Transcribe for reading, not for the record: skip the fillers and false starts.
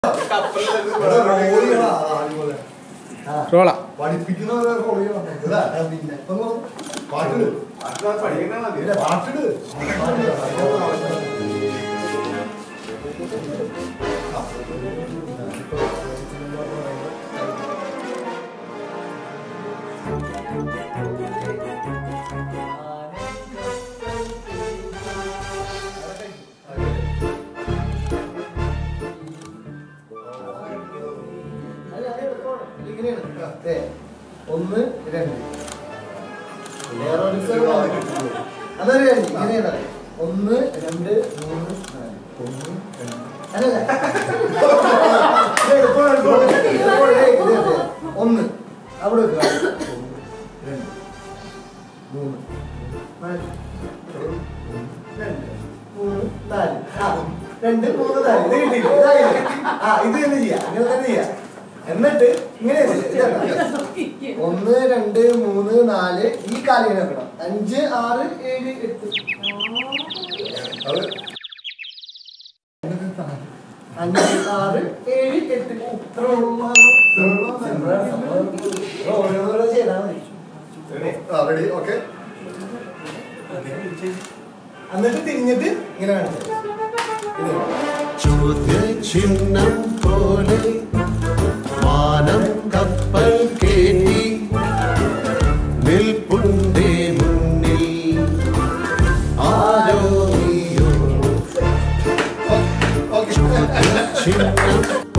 Rolla പഠിപ്പിക്കുന്ന പിന്നെ പാട്ടിട് പാട്ടിട് ഒന്ന് രണ്ട് അതൊരു ഇങ്ങനെയാണ് 1 2 3 4 ഒന്ന് അവിടെ 1 2 3 4 ഇത് തന്നെ ചെയ്യാം അങ്ങനെ തന്നെ ചെയ്യാം എന്നിട്ട് ഇങ്ങനെ 1 2 3 4 ഈ കാലിങ്ങനെ വെക്കണം 5 6 7 8 5 6 7 8 എന്നിട്ട് തിരിഞ്ഞിട്ട് ഇങ്ങനെ ചോദ്യചിഹ്നം പോലെ മാനം കപ്പൽ കേട്ടി നിൽപ്പുണ്ടേ മുന്നിൽ ആരോ നീയോ ചോദ്യചിഹ്നം